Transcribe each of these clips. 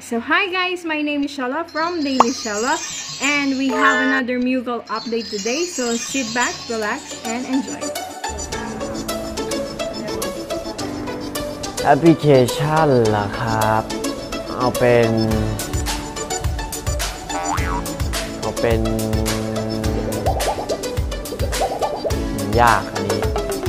So hi guys, my name is Shala from Daily Shala and we have another Mughal update today. So sit back, relax and enjoy. แอปพลิเคชันล่ะครับเอาเป็นยากอันนี้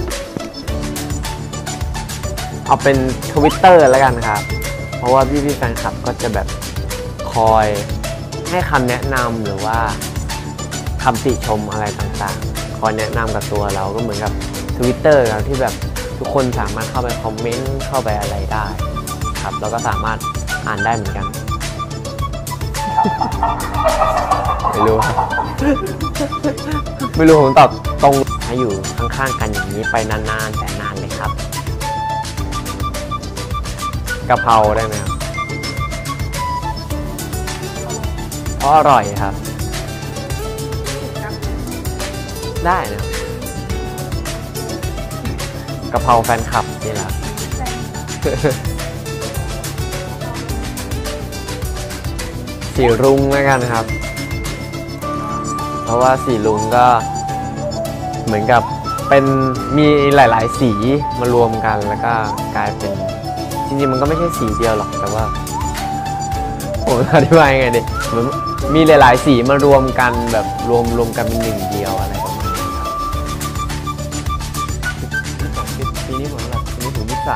เอาเป็น Twitter แล้วกันครับเพราะว่าพี่แฟนคลับก็จะแบบคอยให้คำแนะนำหรือว่าคำติชมอะไรต่างๆคอยแนะนำกับตัวเราก็เหมือนกับ Twitter ครับที่แบบทุกคนสามารถเข้าไปคอมเมนต์เข้าไปอะไรได้ครับแล้วก็สามารถอ่านได้เหมือนกันไม่รู้ผมตอบตรงให้อยู่ข้างๆกันอย่างนี้ไปนานๆแต่นานเลยครับกะเพราได้ไหมครับเพราะอร่อยครับได้นะกะเพราแฟนคลับนี่แหละสีรุ้งแล้วกันครับเพราะว่าสีรุ้งก็เหมือนกับเป็นมีหลายๆสีมารวมกันแล้วก็กลายเป็นจริงๆมันก็ไม่ใช่สีเดียวหรอกแต่ว่าผมอธิบายไงดิเหมือนมีหลายๆสีมารวมกันแบบรวมกันเป็นหนึ่งเดียวอะไรประมาณนี้ครับปีนี้เหมือนแบบปีนี้ถึง23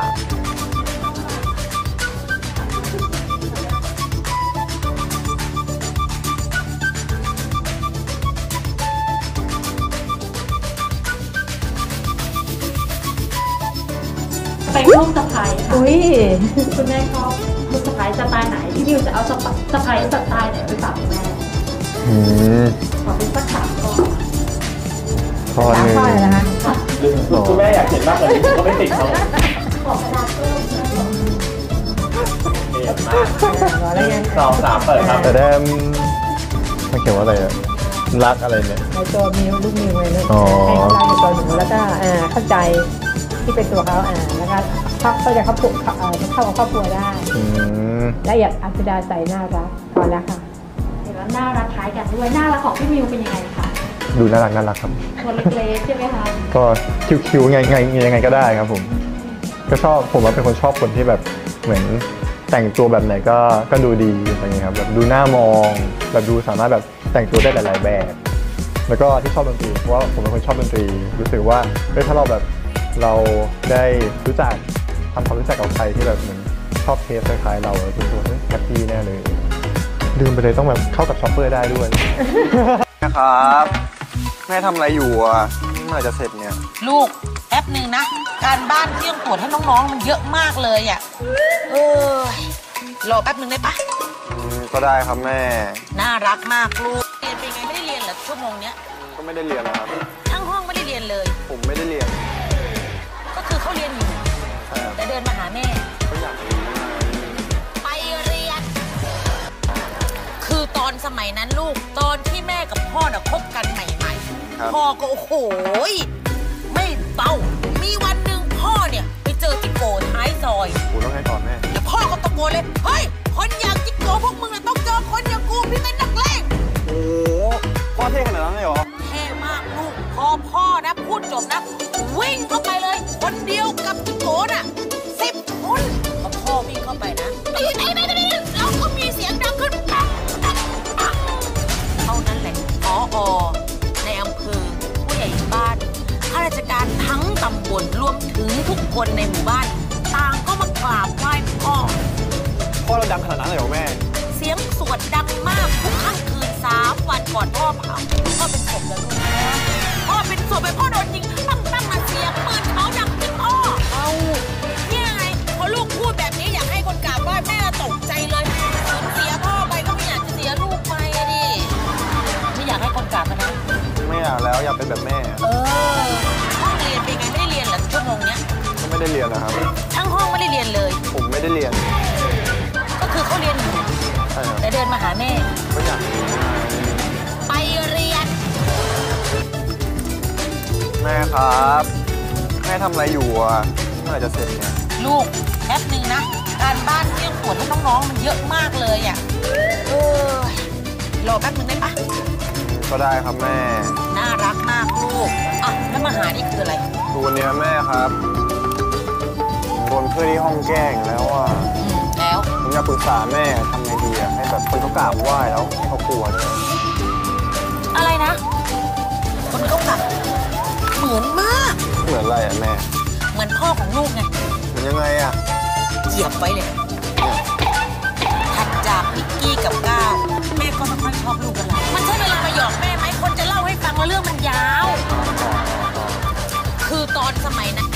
เป็นลูกสะใภ้ค่ะคุณแม่ชอบลูกสะใภ้สไตล์ไหนที่นิวจะเอาสะใภ้สไตล์ไหนไปฝากคุณแม่ขอเป็นสัก3 ข้อข้อหนึ่งนะคะคุณแม่อยากเห็นมากกว่านี้ก็ไม่ติดเขาขอกระดาษเพิ่มเห็นมาก2 3เปิดครับแต่ได้มันเขียนว่าอะไรอะรักอะไรเนี่ยในตัวมิวลูกมิวเลยเนี่ยให้เขารักในตัวหนูแล้วก็เข้าใจที่เป็นตัวเขาแล้วก็เขาจะเข้ากับครอบครัวได้และอยากอัศดาใส่น่ารักพอแล้วค่ะเห็นว่าน่ารักคล้ายกันด้วยน่ารักของพี่มิวเป็นยังไงคะดูน่ารักครับตัวเล็กๆใช่ไหมคะก็คิ้วๆยังไงก็ได้ครับผมก็ชอบผมว่าเป็นคนชอบคนที่แบบเหมือนแต่งตัวแบบไหนก็ดูดีอะไรเงี้ยครับแบบดูน่ามองแบบดูสามารถแบบแต่งตัวได้หลายๆแบบแล้วก็ที่ชอบดนตรีเพราะว่าผมเป็นคนชอบดนตรีรู้สึกว่าถ้าเราแบบเราได้รู้จักทำความรู้จักกับใครที่แบบเหมือนชอบเทสคล้ายๆเราเป็นตัวแฮปปี้แน่เลยลืมไปเลยต้องแบบเข้ากับช็อปเปอร์ได้ด้วยนะครับแม่ทำอะไรอยู่อ่ะเมื่อไหร่จะเสร็จเนี่ยลูกแป๊บนึงนะการบ้านที่ต้องตรวจให้น้องๆมันเยอะมากเลยอ่ะรอแป๊บนึงได้ปะก็ได้ครับแม่น่ารักมากลูกเรียนเป็นไงไม่ได้เรียนเหรอชั่วโมงเนี้ยก็ไม่ได้เรียนนะครับทั้งห้องไม่ได้เรียนเลยผมไม่ได้เรียนก็คือเขาเรียนอยู่แต่เดินมาหาแม่ไปเรียนคือตอนสมัยนั้นลูกตอนที่แม่กับพ่อน่ะคบกันใหม่ๆพ่อก็โอ้โหไม่เบามีวันหนึ่งพ่อเนี่ยไปเจอจิ๊กโก้ท้ายซอยกูต้องให้ก่อนแม่แล้วพ่อก็ตะโกนเลยเฮ้ยคนอย่างจิ๊กโก้พวกมึงต้องเจอคนอย่างกูพี่เป็นนักเลงโอ้พ่อเท่ขนาดนั้นเลยเหรอเท่มากลูกพอพ่อนะพูดจบนะวิ่งเข้าไปเลยคนเดียวกับจิ๊กโก้น่ะ10 คนพอพ่อวิ่งเข้าไปนะไปแล้วก็มีเสียงดังขึ้นปังเท่านั้นแหละผอ.ในอำเภอผู้ใหญ่บ้านข้าราชการทั้งตำบลรวมถึงทุกคนในหมู่บ้านต่างก็มากราบไหว้พ่อเราดังขนาดนั้นเลยเหรอแม่เสียงสวดดังมากทุกค่ำคืน3 วันก่อนพ่อเผาพ่อเป็นศพแล้วลูกพ่อเป็นศพไปพ่อโดนยิงตั้งมาเสียงปืนเขาดังที่พ่อเอาเนี่ยไงพอลูกพูดแบบนี้อยากให้คนกราบไหว้แม่ตกใจเลยสูญเสียพ่อไปก็ไม่อยากจะเสียลูกไปดิไม่อยากให้คนกราบนะไม่อยากแล้วอยากเป็นแบบแม่ห้องเรียนเป็นไงไม่ได้เรียนเหรอชั่วโมงเนี้ยก็ไม่ได้เรียนนะครับทั้งห้องไม่ได้เรียนเลยผมไม่ได้เรียนก็คือเขาเรียนอยู่แต่เดินมาหาแม่ก็อยากไปเรียนแม่ครับแม่ทำอะไรอยู่อ่ะเมื่อไหร่จะเสร็จเนี่ยลูกแป๊บนึงนะกการบ้านที่ต้องตรวจให้น้องๆมันเยอะมากเลยอ่ะรอแป๊บนึงได้ปะก็ได้ครับแม่น่ารักมากลูกอ่ะแล้วมาหานี่คืออะไรคือวันนี้แม่ครับโดนเพื่อนที่ห้องแกล้งแล้วอ่ะแล้วผมอยากปรึกษาแม่ทำไงดีอะให้แบบคนเขากราบไหว้แล้วให้เขากลัวด้วยอะไรนะ คนเขากลับเหมือนมากเหมือนอะไรอ่ะแม่เหมือนพ่อของลูกไงเหมือนยังไงอ่ะเหยียบไว้เลยถัดจากนิกกี้กับก้าวแม่ก็ไม่ค่อยชอบลูกกันแล้วมันใช่เวลามาหยอกแม่ไหมคนจะเล่าให้ฟังว่าเรื่องมันยาว คือตอนสมัยนั้น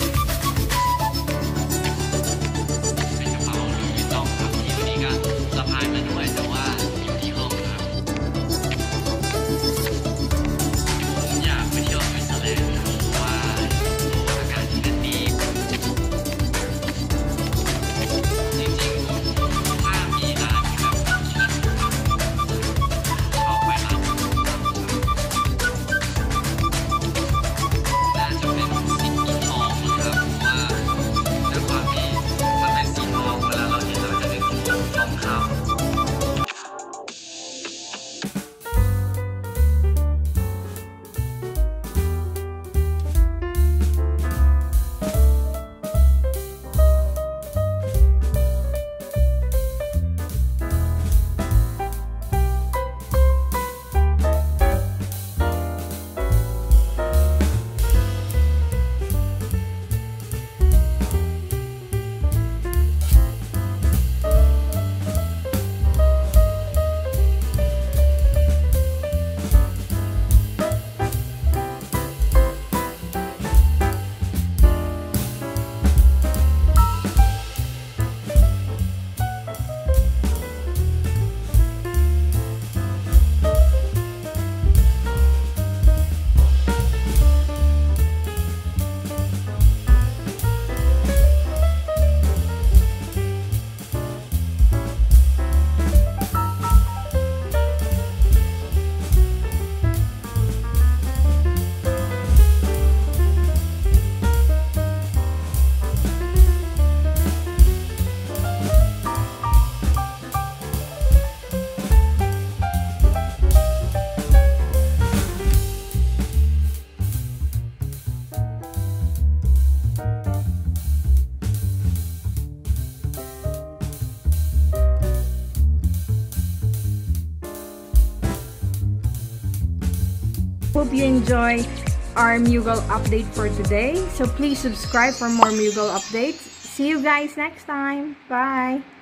Hope you enjoy our Mughal update for today. So please subscribe for more Mughal updates. See you guys next time. Bye.